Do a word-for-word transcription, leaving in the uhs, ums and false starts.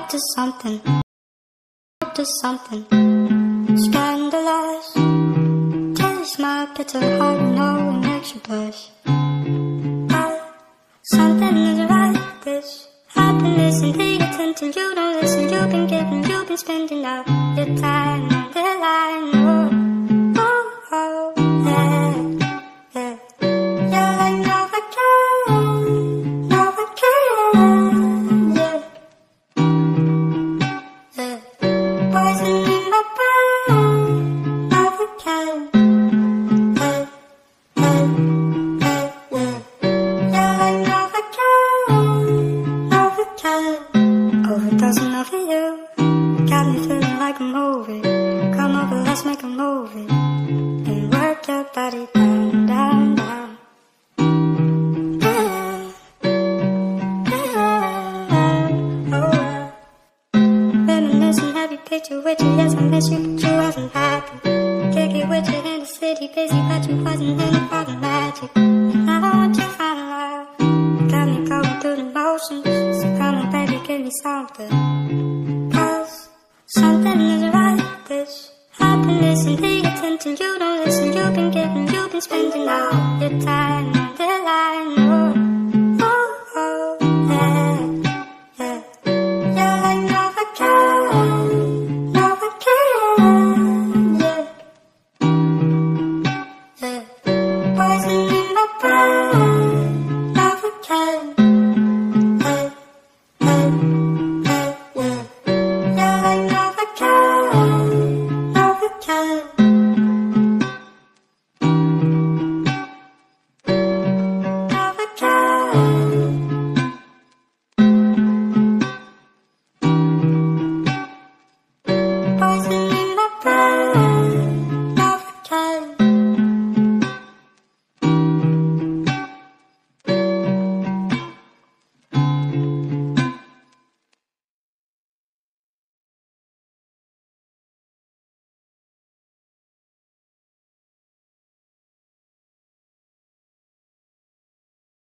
to something, up to something scandalous. Taste my bitter heart, no, it makes you blush. But something is right, this happiness and paying attention. You don't listen, you've been giving, you've been spending all your time on the line. Oh, oh, oh, yeah, yeah. You're like Novacaine, Novacaine, yeah, yeah. Poison in my brain, Novacaine, hey, hey, hey, yeah. You're like Novacaine, Novacaine. Overdosing over you, got me feeling like a movie. Come over, let's make a movie and work your body down, down, down. Yeah, yeah, oh yeah. Reminiscing, have you picture with you? Yes, I miss you, but you wasn't happy. Kick it with you in the city, busy, but you wasn't in it for the magic. And I don't want you finding out. Got me going through the motions, so come on, baby, give me something. Cause something is right, this happiness and paying attention. You don't listen, you've been giving, you've been spending all your time